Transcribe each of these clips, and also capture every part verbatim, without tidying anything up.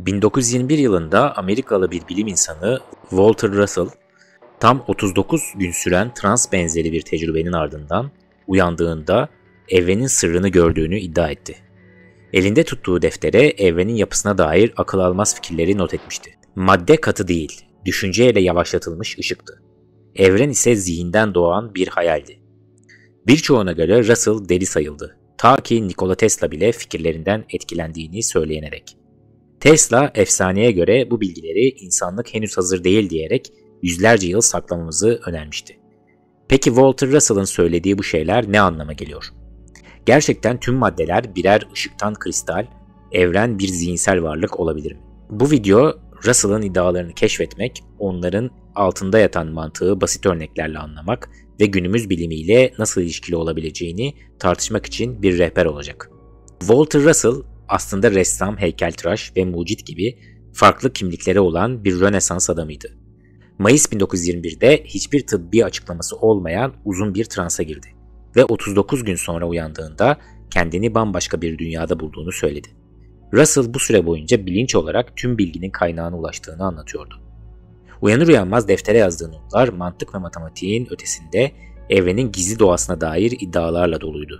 bin dokuz yüz yirmi bir yılında Amerikalı bir bilim insanı Walter Russell, tam otuz dokuz gün süren trans benzeri bir tecrübenin ardından uyandığında evrenin sırrını gördüğünü iddia etti. Elinde tuttuğu deftere evrenin yapısına dair akıl almaz fikirleri not etmişti. Madde katı değil, düşünceyle yavaşlatılmış ışıktı. Evren ise zihinden doğan bir hayaldi. Birçoğuna göre Russell deli sayıldı. Ta ki Nikola Tesla bile fikirlerinden etkilendiğini söyleyene dek. Tesla, efsaneye göre bu bilgileri insanlık henüz hazır değil diyerek yüzlerce yıl saklamamızı önermişti. Peki Walter Russell'ın söylediği bu şeyler ne anlama geliyor? Gerçekten tüm maddeler birer ışıktan kristal, evren bir zihinsel varlık olabilir mi? Bu video, Russell'ın iddialarını keşfetmek, onların altında yatan mantığı basit örneklerle anlamak ve günümüz bilimiyle nasıl ilişkili olabileceğini tartışmak için bir rehber olacak. Walter Russell aslında ressam, heykeltıraş ve mucit gibi farklı kimlikleri olan bir Rönesans adamıydı. Mayıs bin dokuz yüz yirmi birde hiçbir tıbbi açıklaması olmayan uzun bir transa girdi ve otuz dokuz gün sonra uyandığında kendini bambaşka bir dünyada bulduğunu söyledi. Russell bu süre boyunca bilinç olarak tüm bilginin kaynağına ulaştığını anlatıyordu. Uyanır uyanmaz deftere yazdığı notlar mantık ve matematiğin ötesinde evrenin gizli doğasına dair iddialarla doluydu.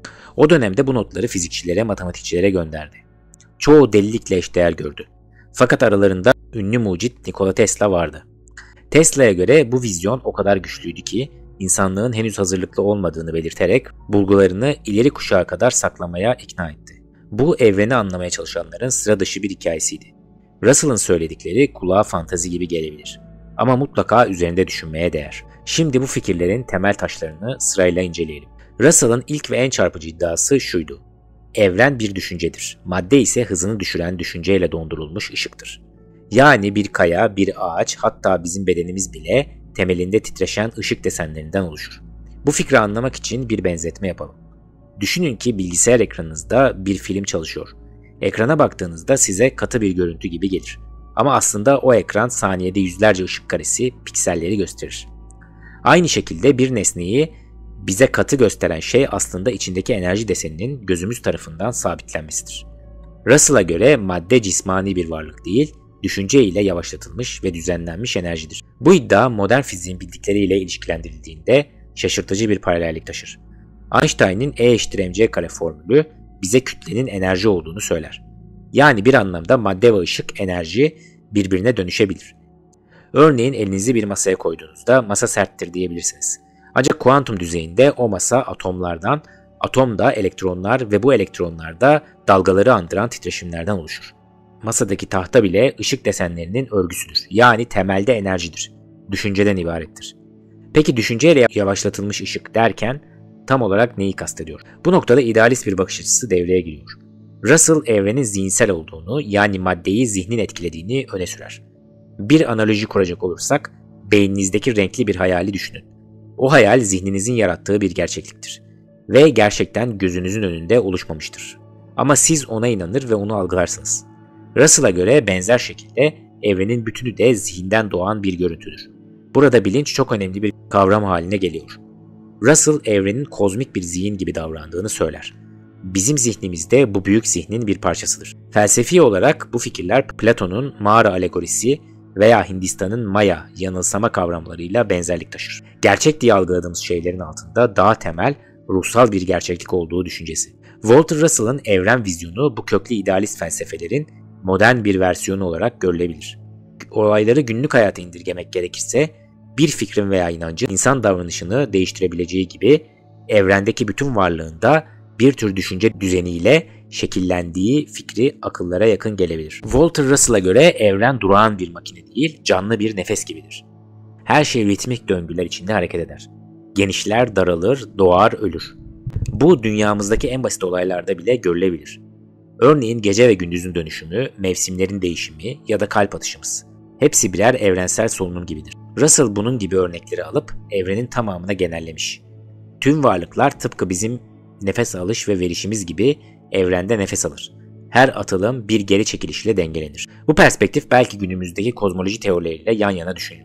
O dönemde bu notları fizikçilere, matematikçilere gönderdi. Çoğu delilikle eşdeğer gördü. Fakat aralarında ünlü mucit Nikola Tesla vardı. Tesla'ya göre bu vizyon o kadar güçlüydü ki insanlığın henüz hazırlıklı olmadığını belirterek bulgularını ileri kuşağa kadar saklamaya ikna etti. Bu evreni anlamaya çalışanların sıra dışı bir hikayesiydi. Russell'ın söyledikleri kulağa fantazi gibi gelebilir. Ama mutlaka üzerinde düşünmeye değer. Şimdi bu fikirlerin temel taşlarını sırayla inceleyelim. Russell'ın ilk ve en çarpıcı iddiası şuydu. Evren bir düşüncedir. Madde ise hızını düşüren düşünceyle dondurulmuş ışıktır. Yani bir kaya, bir ağaç, hatta bizim bedenimiz bile temelinde titreşen ışık desenlerinden oluşur. Bu fikri anlamak için bir benzetme yapalım. Düşünün ki bilgisayar ekranınızda bir film çalışıyor. Ekrana baktığınızda size katı bir görüntü gibi gelir. Ama aslında o ekran saniyede yüzlerce ışık karesi, pikselleri gösterir. Aynı şekilde bir nesneyi bize katı gösteren şey aslında içindeki enerji deseninin gözümüz tarafından sabitlenmesidir. Russell'a göre madde cismani bir varlık değil, düşünce ile yavaşlatılmış ve düzenlenmiş enerjidir. Bu iddia modern fiziğin bildikleriyle ilişkilendirildiğinde şaşırtıcı bir paralellik taşır. Einstein'ın E eşittir mc kare formülü bize kütlenin enerji olduğunu söyler. Yani bir anlamda madde ve ışık enerji birbirine dönüşebilir. Örneğin elinizi bir masaya koyduğunuzda masa serttir diyebilirsiniz. Ancak kuantum düzeyinde o masa atomlardan, atom da elektronlar ve bu elektronlar da dalgaları andıran titreşimlerden oluşur. Masadaki tahta bile ışık desenlerinin örgüsüdür. Yani temelde enerjidir. Düşünceden ibarettir. Peki düşünceyle yavaşlatılmış ışık derken tam olarak neyi kastediyor? Bu noktada idealist bir bakış açısı devreye giriyor. Russell evrenin zihinsel olduğunu, yani maddeyi zihnin etkilediğini öne sürer. Bir analoji kuracak olursak, beyninizdeki renkli bir hayali düşünün. O hayal zihninizin yarattığı bir gerçekliktir. Ve gerçekten gözünüzün önünde oluşmamıştır. Ama siz ona inanır ve onu algılarsınız. Russell'a göre benzer şekilde evrenin bütünü de zihinden doğan bir görüntüdür. Burada bilinç çok önemli bir kavram haline geliyor. Russell evrenin kozmik bir zihin gibi davrandığını söyler. Bizim zihnimizde bu büyük zihnin bir parçasıdır. Felsefi olarak bu fikirler Platon'un mağara alegorisi veya Hindistan'ın Maya yanılsama kavramlarıyla benzerlik taşır. Gerçek diye algıladığımız şeylerin altında daha temel, ruhsal bir gerçeklik olduğu düşüncesi. Walter Russell'ın evren vizyonu bu köklü idealist felsefelerin modern bir versiyonu olarak görülebilir. Olayları günlük hayata indirgemek gerekirse, bir fikrin veya inancın insan davranışını değiştirebileceği gibi evrendeki bütün varlığında bir tür düşünce düzeniyle şekillendiği fikri akıllara yakın gelebilir. Walter Russell'a göre evren durağan bir makine değil, canlı bir nefes gibidir. Her şey ritmik döngüler içinde hareket eder. Genişler, daralır, doğar, ölür. Bu dünyamızdaki en basit olaylarda bile görülebilir. Örneğin gece ve gündüzün dönüşümü, mevsimlerin değişimi ya da kalp atışımız. Hepsi birer evrensel solunum gibidir. Russell bunun gibi örnekleri alıp evrenin tamamına genellemiş. Tüm varlıklar tıpkı bizim nefes alış ve verişimiz gibi evrende nefes alır. Her atılım bir geri çekilişle dengelenir. Bu perspektif belki günümüzdeki kozmoloji teorileriyle yan yana düşünülmelidir.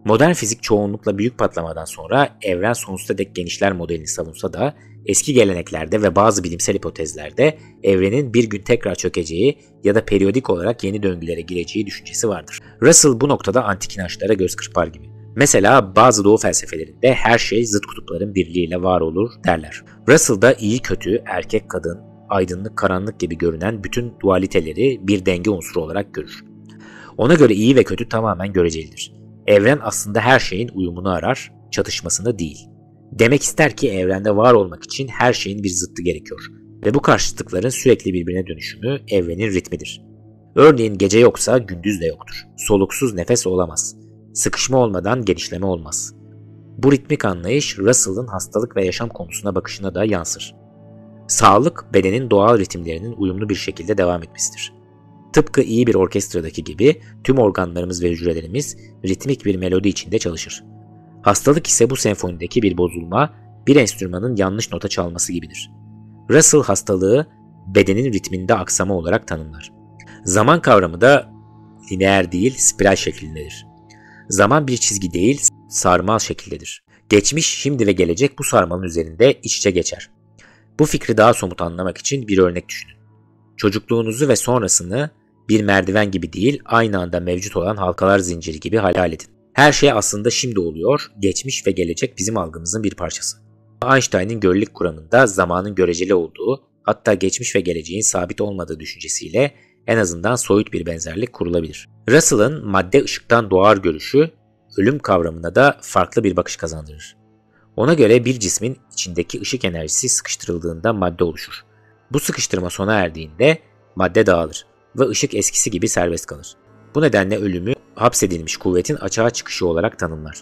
Modern fizik çoğunlukla büyük patlamadan sonra evren sonsuza dek genişler modelini savunsa da eski geleneklerde ve bazı bilimsel hipotezlerde evrenin bir gün tekrar çökeceği ya da periyodik olarak yeni döngülere gireceği düşüncesi vardır. Russell bu noktada antik inançlara göz kırpar gibi. Mesela bazı doğu felsefelerinde her şey zıt kutupların birliğiyle var olur derler. Russell da iyi kötü, erkek kadın, aydınlık karanlık gibi görünen bütün dualiteleri bir denge unsuru olarak görür. Ona göre iyi ve kötü tamamen görecelidir. Evren aslında her şeyin uyumunu arar, çatışmasını değil. Demek ister ki evrende var olmak için her şeyin bir zıttı gerekiyor ve bu karşıtlıkların sürekli birbirine dönüşümü evrenin ritmidir. Örneğin gece yoksa gündüz de yoktur. Soluksuz nefes olamaz. Sıkışma olmadan genişleme olmaz. Bu ritmik anlayış Russell'ın hastalık ve yaşam konusuna bakışına da yansır. Sağlık, bedenin doğal ritimlerinin uyumlu bir şekilde devam etmesidir. Tıpkı iyi bir orkestradaki gibi tüm organlarımız ve hücrelerimiz ritmik bir melodi içinde çalışır. Hastalık ise bu senfonideki bir bozulma, bir enstrümanın yanlış nota çalması gibidir. Russell hastalığı bedenin ritminde aksama olarak tanımlar. Zaman kavramı da lineer değil, spiral şeklindedir. Zaman bir çizgi değil, sarmal şekildedir. Geçmiş, şimdi ve gelecek bu sarmalın üzerinde iç içe geçer. Bu fikri daha somut anlamak için bir örnek düşünün. Çocukluğunuzu ve sonrasını bir merdiven gibi değil, aynı anda mevcut olan halkalar zinciri gibi hayal edin. Her şey aslında şimdi oluyor, geçmiş ve gelecek bizim algımızın bir parçası. Einstein'ın görelilik kuramında zamanın göreceli olduğu, hatta geçmiş ve geleceğin sabit olmadığı düşüncesiyle en azından soyut bir benzerlik kurulabilir. Russell'ın madde ışıktan doğar görüşü, ölüm kavramına da farklı bir bakış kazandırır. Ona göre bir cismin içindeki ışık enerjisi sıkıştırıldığında madde oluşur. Bu sıkıştırma sona erdiğinde madde dağılır ve ışık eskisi gibi serbest kalır. Bu nedenle ölümü hapsedilmiş kuvvetin açığa çıkışı olarak tanımlar.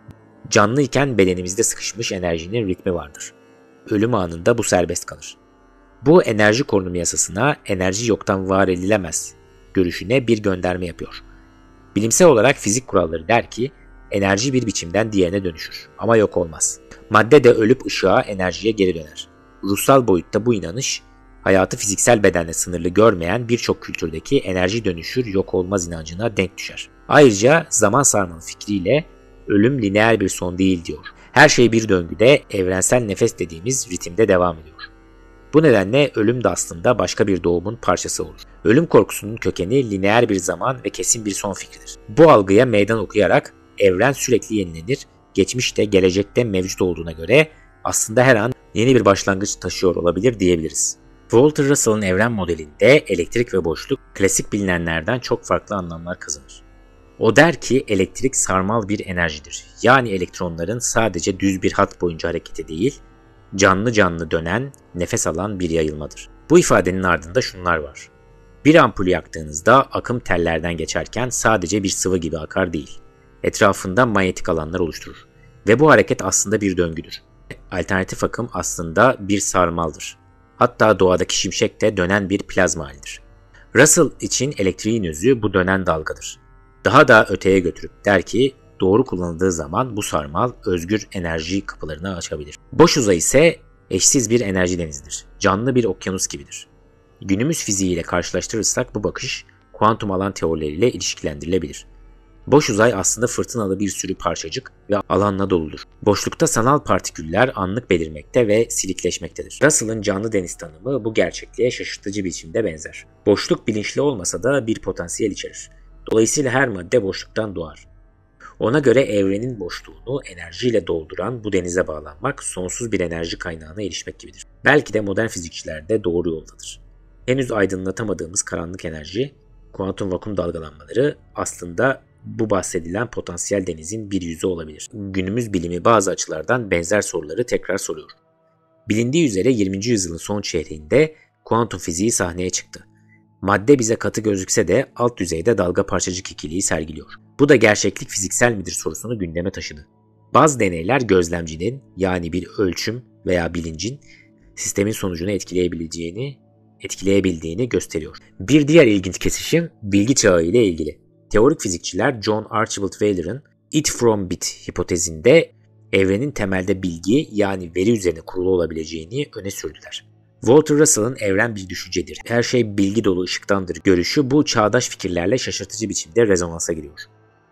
Canlıyken bedenimizde sıkışmış enerjinin ritmi vardır. Ölüm anında bu serbest kalır. Bu enerji korunumu yasasına enerji yoktan var edilemez görüşüne bir gönderme yapıyor. Bilimsel olarak fizik kuralları der ki enerji bir biçimden diğerine dönüşür ama yok olmaz. Madde de ölüp ışığa, enerjiye geri döner. Ruhsal boyutta bu inanış, hayatı fiziksel bedenle sınırlı görmeyen birçok kültürdeki enerji dönüşür yok olmaz inancına denk düşer. Ayrıca zaman sarmalı fikriyle ölüm lineer bir son değil diyor. Her şey bir döngüde, evrensel nefes dediğimiz ritimde devam ediyor. Bu nedenle ölüm de aslında başka bir doğumun parçası olur. Ölüm korkusunun kökeni lineer bir zaman ve kesin bir son fikridir. Bu algıya meydan okuyarak evren sürekli yenilenir, geçmişte gelecekte mevcut olduğuna göre aslında her an yeni bir başlangıç taşıyor olabilir diyebiliriz. Walter Russell'ın evren modelinde elektrik ve boşluk klasik bilinenlerden çok farklı anlamlar kazanır. O der ki elektrik sarmal bir enerjidir. Yani elektronların sadece düz bir hat boyunca hareketi değil, canlı canlı dönen, nefes alan bir yayılmadır. Bu ifadenin ardında şunlar var. Bir ampulü yaktığınızda akım tellerden geçerken sadece bir sıvı gibi akar değil. Etrafında manyetik alanlar oluşturur. Ve bu hareket aslında bir döngüdür. Alternatif akım aslında bir sarmaldır. Hatta doğadaki şimşek de dönen bir plazma halidir. Russell için elektriğin özü bu dönen dalgadır. Daha da öteye götürüp der ki doğru kullanıldığı zaman bu sarmal özgür enerji kapılarını açabilir. Boş uzay ise eşsiz bir enerji denizidir. Canlı bir okyanus gibidir. Günümüz fiziğiyle karşılaştırırsak bu bakış kuantum alan teorileriyle ilişkilendirilebilir. Boş uzay aslında fırtınalı bir sürü parçacık ve alanla doludur. Boşlukta sanal partiküller anlık belirmekte ve silikleşmektedir. Russell'ın canlı deniz tanımı bu gerçekliğe şaşırtıcı biçimde benzer. Boşluk bilinçli olmasa da bir potansiyel içerir. Dolayısıyla her madde boşluktan doğar. Ona göre evrenin boşluğunu enerjiyle dolduran bu denize bağlanmak sonsuz bir enerji kaynağına erişmek gibidir. Belki de modern fizikçiler de doğru yoldadır. Henüz aydınlatamadığımız karanlık enerji, kuantum vakum dalgalanmaları aslında bu bahsedilen potansiyel denizin bir yüzü olabilir. Günümüz bilimi bazı açılardan benzer soruları tekrar soruyor. Bilindiği üzere yirminci yüzyılın son çeyreğinde kuantum fiziği sahneye çıktı. Madde bize katı gözükse de alt düzeyde dalga parçacık ikiliği sergiliyor. Bu da gerçeklik fiziksel midir sorusunu gündeme taşıdı. Bazı deneyler gözlemcinin yani bir ölçüm veya bilincin sistemin sonucunu etkileyebileceğini, etkileyebildiğini gösteriyor. Bir diğer ilginç kesişim bilgi çağı ile ilgili. Teorik fizikçiler John Archibald Wheeler'ın it from bit hipotezinde evrenin temelde bilgi yani veri üzerine kurulu olabileceğini öne sürdüler. Walter Russell'ın evren bir düşüncedir, her şey bilgi dolu ışıktandır görüşü bu çağdaş fikirlerle şaşırtıcı biçimde rezonansa giriyor.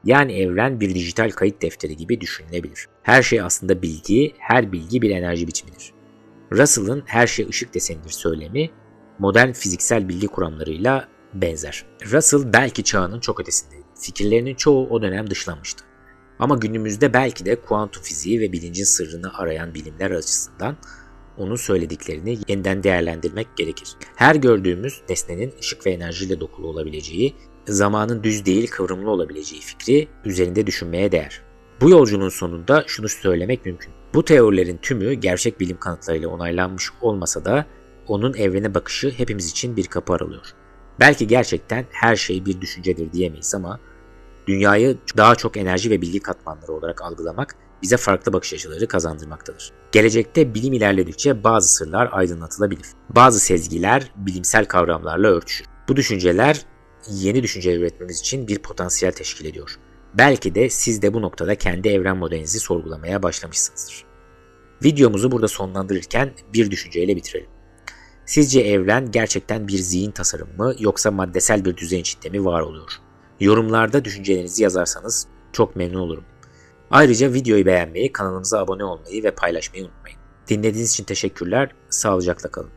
Yani evren bir dijital kayıt defteri gibi düşünülebilir. Her şey aslında bilgi, her bilgi bir enerji biçimidir. Russell'ın her şey ışık desenidir söylemi modern fiziksel bilgi kuramlarıyla benzer. Russell belki çağının çok ötesindeydi. Fikirlerinin çoğu o dönem dışlanmıştı. Ama günümüzde belki de kuantum fiziği ve bilincin sırrını arayan bilimler açısından onun söylediklerini yeniden değerlendirmek gerekir. Her gördüğümüz nesnenin ışık ve enerjiyle dokulu olabileceği, zamanın düz değil kıvrımlı olabileceği fikri üzerinde düşünmeye değer. Bu yolculuğun sonunda şunu söylemek mümkün. Bu teorilerin tümü gerçek bilim kanıtlarıyla onaylanmış olmasa da onun evrene bakışı hepimiz için bir kapı aralıyor. Belki gerçekten her şey bir düşüncedir diyemeyiz ama dünyayı daha çok enerji ve bilgi katmanları olarak algılamak bize farklı bakış açıları kazandırmaktadır. Gelecekte bilim ilerledikçe bazı sırlar aydınlatılabilir. Bazı sezgiler bilimsel kavramlarla örtüşür. Bu düşünceler yeni düşünceler üretmemiz için bir potansiyel teşkil ediyor. Belki de siz de bu noktada kendi evren modelinizi sorgulamaya başlamışsınızdır. Videomuzu burada sonlandırırken bir düşünceyle bitirelim. Sizce evren gerçekten bir zihin tasarımı mı yoksa maddesel bir düzen içinde mi var oluyor? Yorumlarda düşüncelerinizi yazarsanız çok memnun olurum. Ayrıca videoyu beğenmeyi, kanalımıza abone olmayı ve paylaşmayı unutmayın. Dinlediğiniz için teşekkürler, sağlıcakla kalın.